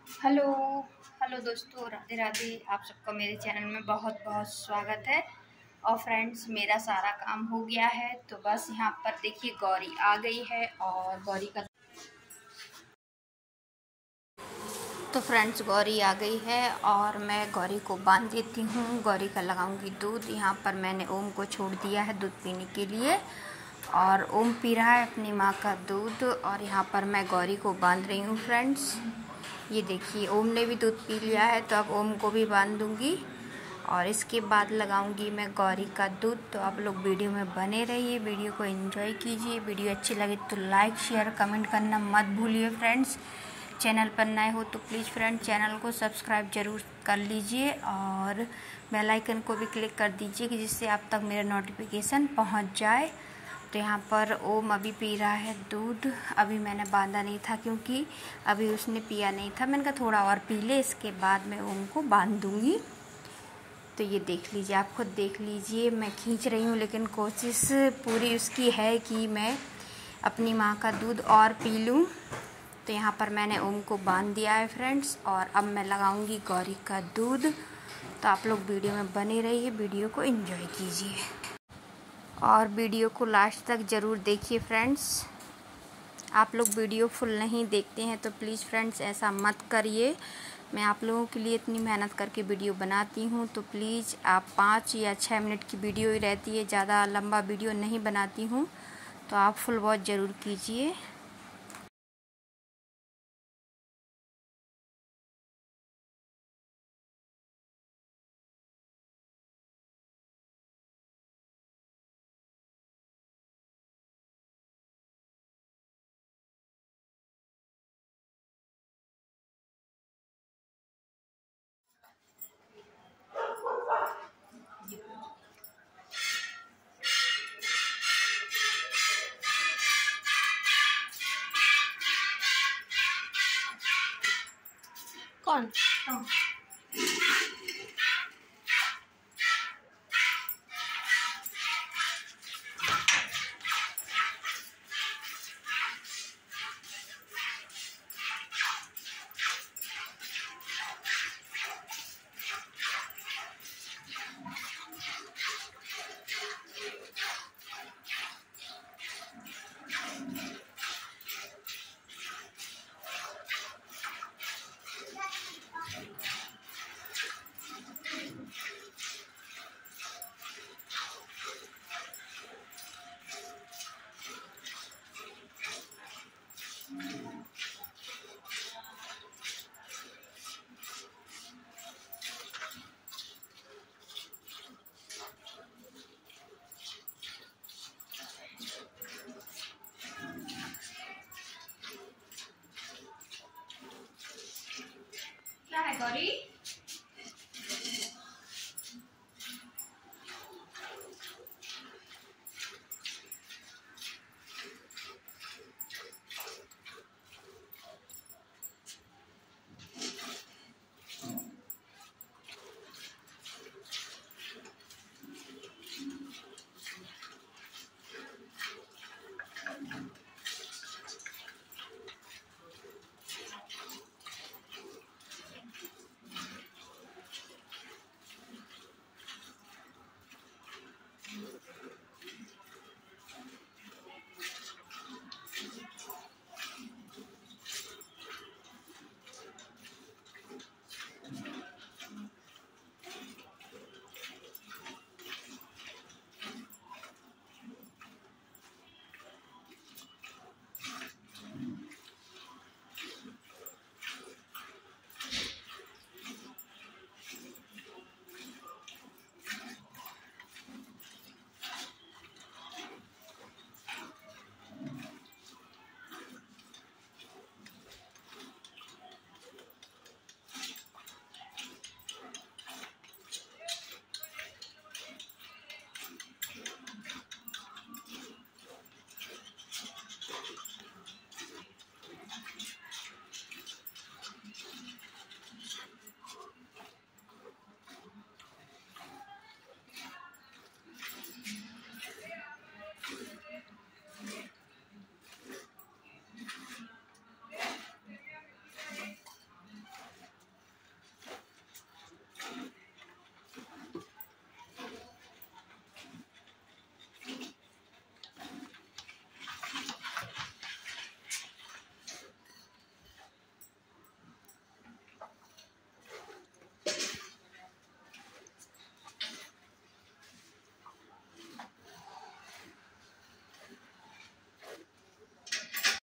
Hello hello दोस्तों, राधे राधे। आप सबका मेरे चैनल में बहुत बहुत स्वागत है। और फ्रेंड्स, मेरा सारा काम हो गया है, तो बस यहाँ पर देखिए गौरी आ गई है। और गौरी का तो फ्रेंड्स गौरी आ गई है और मैं गौरी को बांध देती हूँ। गौरी का लगाऊंगी दूध। यहाँ पर मैंने ओम को छोड़ दिया है दूध पीने के लिए और ओम पी रहा है अपनी माँ का दूध। और यहाँ पर मैं गौरी को बांध रही हूँ फ्रेंड्स। ये देखिए ओम ने भी दूध पी लिया है, तो अब ओम को भी बांध दूँगी और इसके बाद लगाऊंगी मैं गौरी का दूध। तो आप लोग वीडियो में बने रहिए, वीडियो को एंजॉय कीजिए। वीडियो अच्छी लगे तो लाइक शेयर कमेंट करना मत भूलिए फ्रेंड्स। चैनल पर नए हो तो प्लीज़ फ्रेंड चैनल को सब्सक्राइब ज़रूर कर लीजिए और बेल आइकन को भी क्लिक कर दीजिए कि जिससे आप तक मेरा नोटिफिकेशन पहुंच जाए। तो यहाँ पर ओम अभी पी रहा है दूध। अभी मैंने बांधा नहीं था क्योंकि अभी उसने पिया नहीं था। मैंने कहा थोड़ा और पी ले, इसके बाद मैं ओम को बांध दूँगी। तो ये देख लीजिए, आप खुद देख लीजिए। मैं खींच रही हूँ लेकिन कोशिश पूरी उसकी है कि मैं अपनी माँ का दूध और पी लूँ। तो यहाँ पर मैंने ओम को बांध दिया है फ्रेंड्स और अब मैं लगाऊंगी गौरी का दूध। तो आप लोग वीडियो में बने रहिए, वीडियो को एंजॉय कीजिए और वीडियो को लास्ट तक ज़रूर देखिए फ्रेंड्स। आप लोग वीडियो फुल नहीं देखते हैं तो प्लीज़ फ्रेंड्स ऐसा मत करिए। मैं आप लोगों के लिए इतनी मेहनत करके वीडियो बनाती हूँ, तो प्लीज़ आप 5 या 6 मिनट की वीडियो ही रहती है, ज़्यादा लंबा वीडियो नहीं बनाती हूँ। तो आप फुल वॉच ज़रूर कीजिए। कौन? क्या है गौरी?